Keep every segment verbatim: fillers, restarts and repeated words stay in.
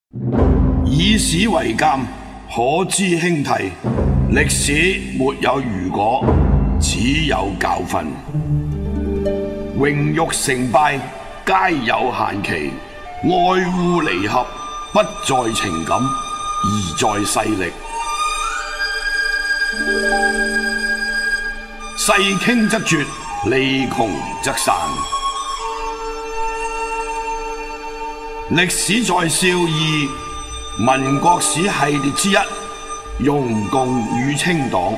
以史為鑑，可知興替。歷史沒有如果，只有教訓。榮辱成敗皆有限期，愛惡離合不在情感，而在勢力。勢傾則絕，利窮則散。歷史在笑二，民國史系列之一，容共與清黨。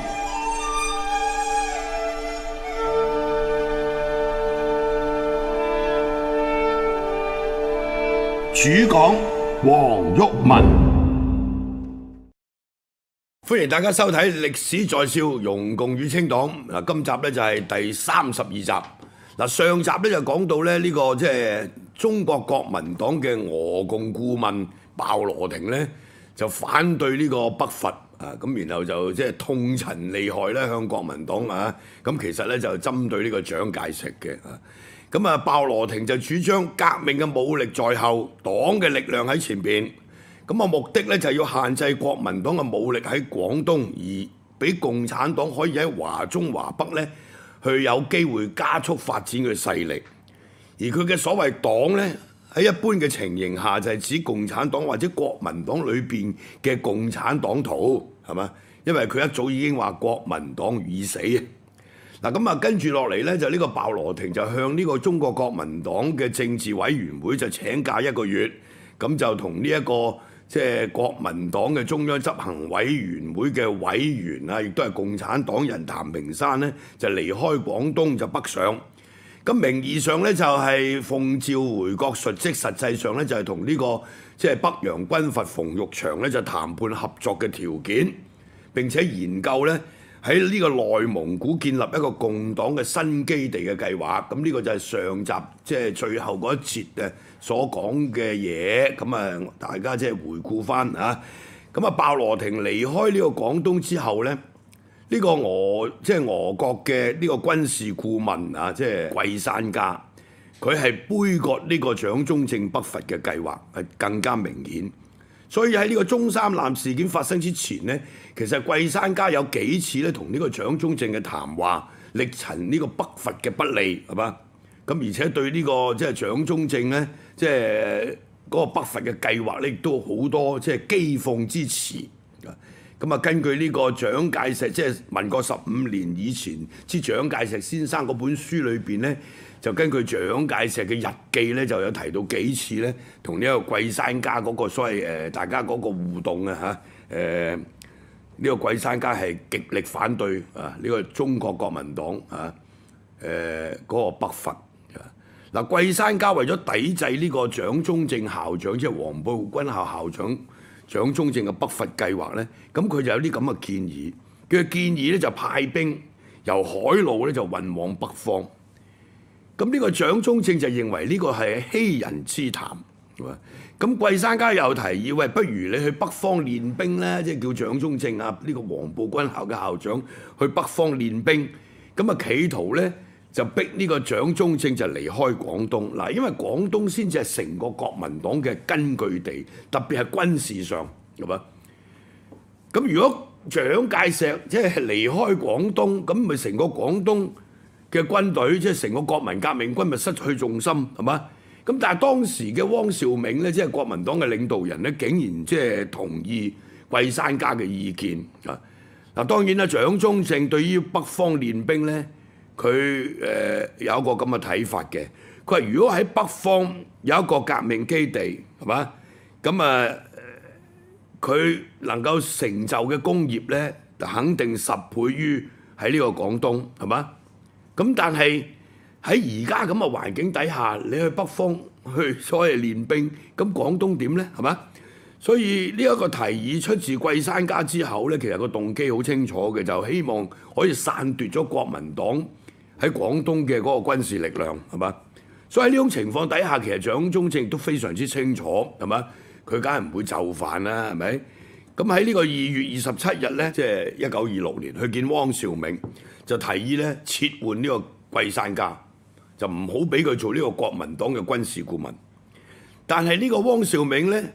主講黃毓民。歡迎大家收睇《歷史在笑：容共與清黨》。嗱，今集咧就係第三十二集。嗱，上集咧就講到咧呢個即係中國國民黨嘅俄共顧問鮑羅廷咧，就反對呢個北伐啊，咁然後就即係痛陳利害咧向國民黨啊，咁其實咧就針對呢個蔣介石嘅啊。咁啊，鮑羅廷就主張革命嘅武力在後，黨嘅力量喺前邊。咁啊，目的咧就係要限制國民黨嘅武力喺廣東，而俾共產黨可以喺華中華北咧去有機會加速發展嘅勢力。而佢嘅所謂黨咧，喺一般嘅情形下就係指共產黨或者國民黨裏邊嘅共產黨徒，係嘛？因為佢一早已經話國民黨已死啊！嗱，咁啊，跟住落嚟咧，就呢個鮑羅廷就向呢個中國國民黨嘅政治委員會就請假一個月，咁就同呢一個即係國民黨嘅中央執行委員會嘅委員啊，亦都係共產黨人譚平山咧，就離開廣東就北上。咁名義上咧就係奉召回國述職，實際上咧就係同呢個即係北洋軍閥馮玉祥咧就談判合作嘅條件，並且研究咧喺呢個內蒙古建立一個共黨嘅新基地嘅計劃。咁呢個就係上集即係最後嗰一節嘅所講嘅嘢。咁啊，大家即係回顧翻啊。咁啊，鮑羅廷離開呢個廣東之後咧，呢個俄即係俄國嘅呢個軍事顧問啊，即係桂山家，佢係杯葛呢個蔣中正北伐嘅計劃，係更加明顯。所以喺呢個中山艦事件發生之前呢，其實桂山家有幾次咧同呢個蔣中正嘅談話，力陳呢個北伐嘅不利，係嘛？咁而且對呢個即係蔣中正咧，即係嗰個北伐嘅計劃咧，亦都好多即係譏諷之詞。咁啊，根據呢個蔣介石，即係民國十五年以前之蔣介石先生嗰本書裏邊咧，就根據蔣介石嘅日記咧，就有提到幾次咧，同呢一個桂山家嗰個所謂誒、呃、大家嗰個互動啊嚇誒，呢、這個桂山家係極力反對啊呢、這個中國國民黨啊誒嗰個北伐啊。嗱，桂山家為咗抵制呢個蔣中正校長，即係黃埔軍校校長蔣中正嘅北伐計劃咧，咁佢就有啲咁嘅建議。佢嘅建議咧就派兵由海路咧就運往北方。咁呢個蔣中正就認為呢個係欺人之談，係嘛？咁桂山家又提議，喂，不如你去北方練兵咧，即係叫蔣中正啊，呢個黃埔軍校嘅校長去北方練兵。咁啊，企圖咧就逼呢個蔣中正就離開廣東嗱，因為廣東先至係成個國民黨嘅根據地，特別係軍事上，係嘛？咁如果蔣介石即係離開廣東，咁咪成個廣東嘅軍隊，即係成個國民革命軍咪失去重心，係嘛？咁但係當時嘅汪兆銘咧，即係國民黨嘅領導人咧，竟然即係同意桂山家嘅意見啊！嗱，當然啦，蔣中正對於北方練兵咧，佢誒、呃、有一個咁嘅睇法嘅。佢話如果喺北方有一個革命基地，係嘛？咁啊，佢能夠成就嘅工業咧，就肯定十倍於喺呢個廣東，係嘛？咁但係喺而家咁嘅環境底下，你去北方去所謂練兵，咁廣東點呢？係嘛？所以呢一個提議出自桂山家之後呢，其實個動機好清楚嘅，就希望可以篡奪咗國民黨喺廣東嘅嗰個軍事力量，係嘛？所以喺呢種情況底下，其實蔣中正都非常之清楚，係嘛？佢梗係唔會就範啦，係咪？咁喺呢個二月二十七日呢，即係一九二六年，去見汪兆銘，就提議咧撤換呢個桂山家，就唔好俾佢做呢個國民黨嘅軍事顧問。但係呢個汪兆銘咧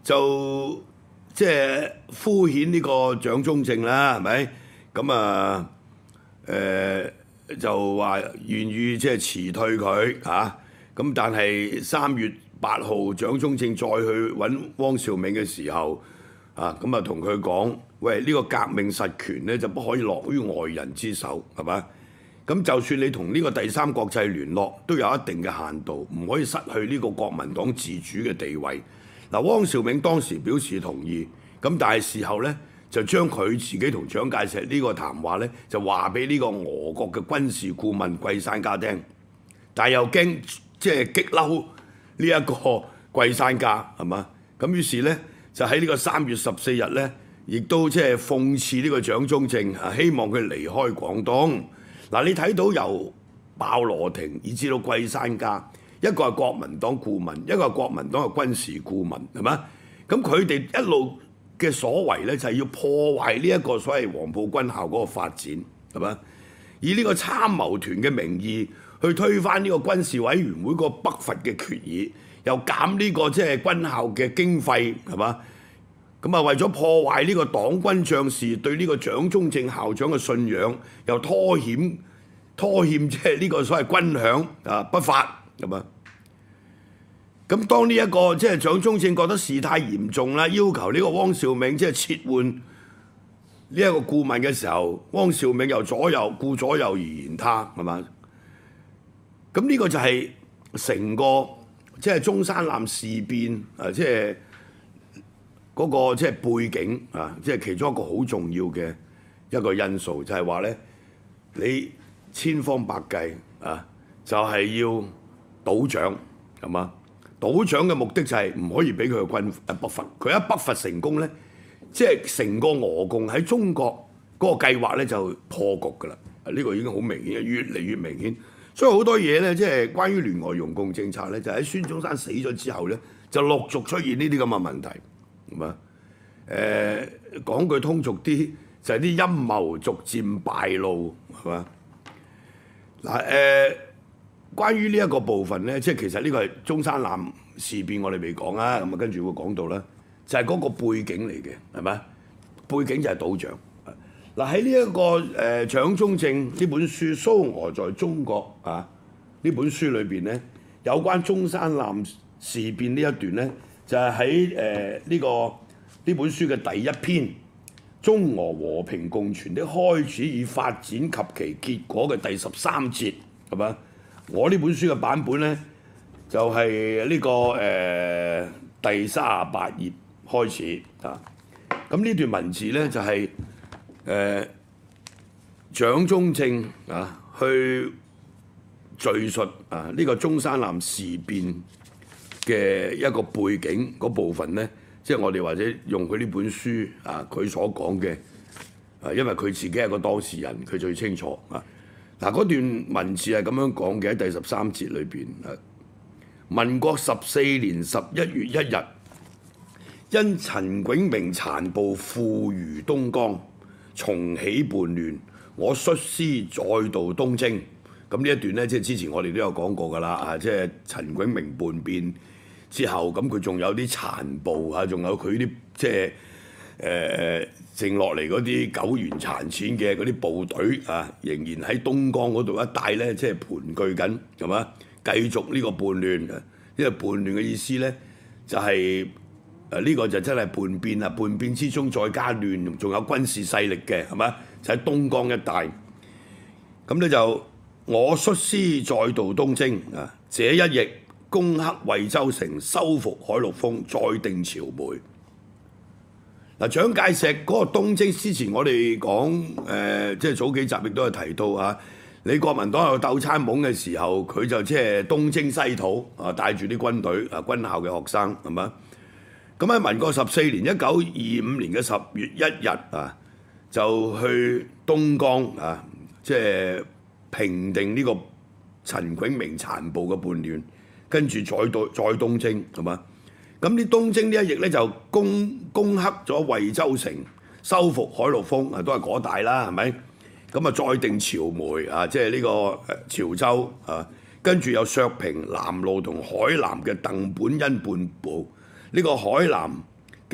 就即係敷衍呢個蔣中正啦，係咪？咁啊誒就話願意即係辭退佢嚇，咁、啊、但係三月八號蔣中正再去揾汪兆銘嘅時候，啊咁啊同佢講，喂呢、呢個革命實權咧就不可以落於外人之手，係嘛？咁就算你同呢個第三國際聯絡，都有一定嘅限度，唔可以失去呢個國民黨自主嘅地位。嗱，汪兆銘當時表示同意，咁但係事後咧就將佢自己同蔣介石呢個談話咧就話俾呢個俄國嘅軍事顧問桂山家聽，但係又驚即係激嬲呢一個桂山家係嘛？咁於是咧就喺呢個三月十四日咧，亦都即係諷刺呢個蔣中正，希望佢離開廣東。嗱，你睇到由鮑羅廷以至到桂山家，一個係國民黨顧問，一個係國民黨嘅軍事顧問，係嘛？咁佢哋一路嘅所為咧，就係要破壞呢一個所謂黃埔軍校嗰個發展，係嘛？以呢個參謀團嘅名義去推翻呢個軍事委員會個北伐嘅決議，又減呢個即係軍校嘅經費，係嘛？咁啊，為咗破壞呢個黨軍將士對呢個蔣中正校長嘅信仰，又拖欠拖欠即係呢個所謂軍餉啊不發咁啊。咁當呢一個即係蔣中正覺得事態嚴重啦，要求呢個汪兆銘即係撤換呢一個顧問嘅時候，汪兆銘又左右顧左右而言他，係嘛？咁呢個就係成個即係中山艦事變啊，即係。嗰個即係背景啊，即係其中一個好重要嘅一個因素，就係話咧，你千方百計啊，就係要倒蔣，係嘛？倒蔣嘅目的就係唔可以俾佢嘅軍誒北伐，佢一北伐成功咧，即係成個俄共喺中國嗰個計劃咧就破局㗎啦。呢個已經好明顯，越嚟越明顯。所以好多嘢咧，即係關於聯俄容共政策咧，就喺孫中山死咗之後咧，就陸續出現呢啲咁嘅問題。咁啊，誒講句通俗啲，就係啲陰謀逐漸敗露，係嘛？嗱誒，關於呢一個部分咧，即係其實呢個係中山艦事變，我哋未講啊，咁啊跟住會講到啦，就係嗰個背景嚟嘅，係咪？背景就係倒蔣。嗱喺呢一個誒蔣中正呢本書《蘇俄在中國》啊呢本書裏邊咧，有關中山艦事變呢一段咧。就係喺誒呢個呢本書嘅第一篇《中俄和平共存的開始與發展及其結果》嘅第十三節，係嘛？我呢本書嘅版本咧，就係、是、呢、這個誒、呃、第三十八頁開始啊。咁呢段文字咧就係、是、誒、呃、蔣中正啊去敘述啊呢、這個中山艦事變嘅一個背景嗰部分咧，即係我哋或者用佢呢本書啊，佢所講嘅啊，因為佢自己係個當事人，佢最清楚啊。嗱，嗰段文字係咁樣講嘅，喺第十三節裏邊啊，民國十四年十一月一日，因陳炯明殘暴負隅東江，重起叛亂，我率師再度東征。咁呢一段咧，即係之前我哋都有講過㗎啦，啊，即係陳炯明叛變之後，咁佢仲有啲殘暴啊，仲有佢啲即係誒剩落嚟嗰啲苟延殘喘嘅嗰啲部隊啊，仍然喺東江嗰度一帶咧，即係盤踞緊，係嘛？繼續呢個叛亂啊！因為叛亂嘅意思咧，就係誒呢個就真係叛變啊！叛變之中再加亂，仲有軍事勢力嘅，係嘛？就喺東江一帶。咁咧就我率師再度東征啊！這一役攻克惠州城，收復海陸豐，再定潮梅。嗱，蔣介石嗰個東征之前，我哋講誒，即係早幾集亦都有提到啊。你國民黨有鬥參盟嘅時候，佢就即係東征西討啊，帶住啲軍隊啊，軍校嘅學生係嘛？咁喺民國十四年一九二五年嘅十月一日啊，就去東江啊，即係平定呢個陳炯明殘暴嘅叛亂，跟住再到再東征係嘛？咁啲東征呢一役咧就攻攻克咗惠州城，收復海陸豐啊，都係嗰帶啦，係咪？咁啊，再定潮梅啊，即係呢個潮州啊，跟住又削平南路同海南嘅鄧本恩叛部。呢、這個海南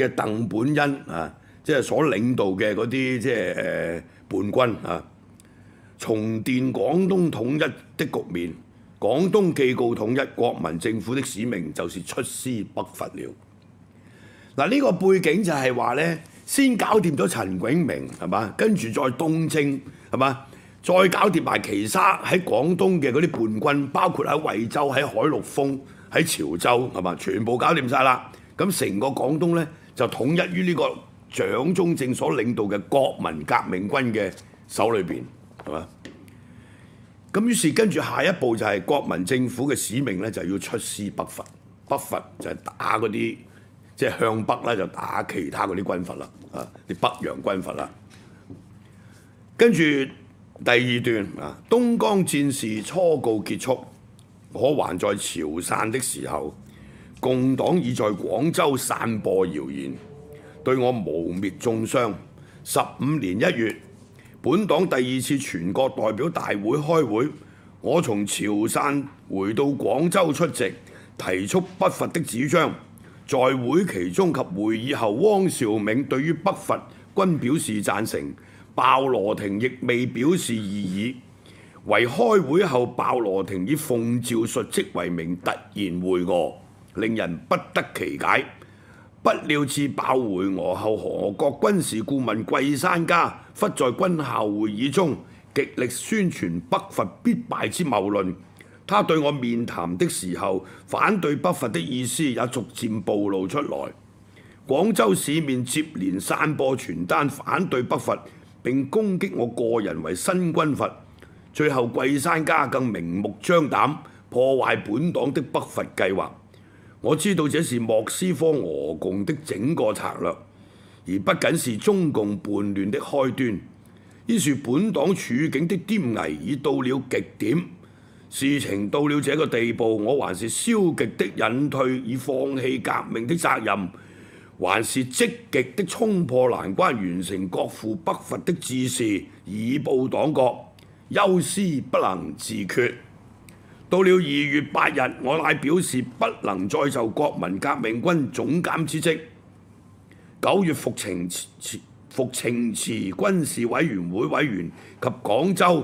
嘅鄧本恩啊，即係所領導嘅嗰啲即係誒叛軍啊，重奠廣東統一的局面。廣東既告統一，國民政府的使命就是出師北伐了。嗱，呢個背景就係話咧，先搞掂咗陳炯明係嘛，跟住再東征係嘛，再搞掂埋其他喺廣東嘅嗰啲叛軍，包括喺惠州、喺海陸豐、喺潮州係嘛，全部搞掂晒啦。咁成個廣東咧就統一於呢個蔣中正所領導嘅國民革命軍嘅手裏邊係嘛。咁於是跟住下一步就係國民政府嘅使命咧，就要出師北伐。北伐就係打嗰啲即係向北咧，就打其他嗰啲軍閥啦，啊啲北洋軍閥啦。跟住第二段啊，東江戰事初告結束，我還在潮汕的時候，共黨已在廣州散播謠言，對我誣蔑中傷。十五年一月，本黨第二次全國代表大會開會，我從潮汕回到廣州出席，提出北伐的主張。在會期中及會議後，汪兆銘對於北伐均表示贊成，鮑羅廷亦未表示異議。唯開會後，鮑羅廷以奉詔述職為名突然會俄，令人不得其解。不料自鮑回俄後，何國軍事顧問桂山家忽在軍校會議中極力宣傳北伐必敗之謬論。他對我面談的時候，反對北伐的意思也逐漸暴露出來。廣州市面接連散播傳單反對北伐，並攻擊我個人為新軍閥。最後桂山家更明目張膽破壞本黨的北伐計劃。我知道這是莫斯科俄共的整個策略，而不僅是中共叛亂的開端。於是本黨處境的顛危已到了極點。事情到了這個地步，我還是消極的隱退，以放棄革命的責任，還是積極的衝破難關，完成國父北伐的志士，以報黨國。憂思不能自決。到了二月八日，我乃表示不能再就國民革命軍總監之職。九月復呈復呈辭軍事委員會委員及廣州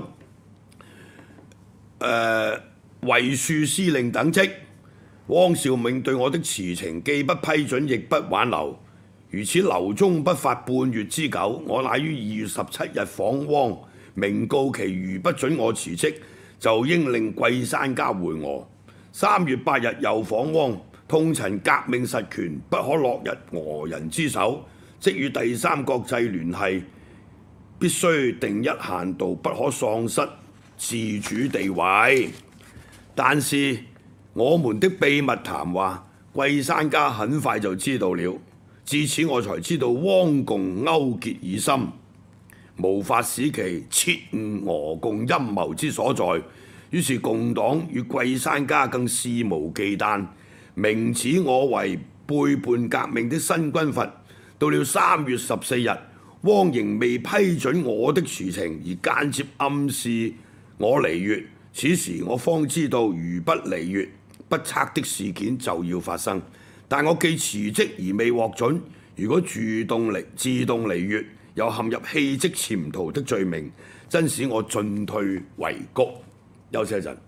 誒衛戍司令等職。汪兆銘對我的辭呈既不批准，亦不挽留。如此留中不發半月之久，我乃於二月十七日訪汪，明告其如不准我辭職，就應令桂山家回俄。三月八日又訪汪，痛陳革命實權不可落入俄人之手，即與第三國際聯繫，必須定一限度，不可喪失自主地位。但是我們的秘密談話，桂山家很快就知道了。至此我才知道汪共勾結已深，無法使其徹悟俄共陰謀之所在。於是共黨與桂山家更肆無忌憚，明指我為背叛革命的新軍閥。到了三月十四日，汪仍未批准我的辭呈，而間接暗示我離粵。此時我方知道，如不離粵，不測的事件就要發生。但我既辭職而未獲准，如果主動離自動離粵，又陷入棄職潛逃的罪名，真使我進退維谷。休息一陣。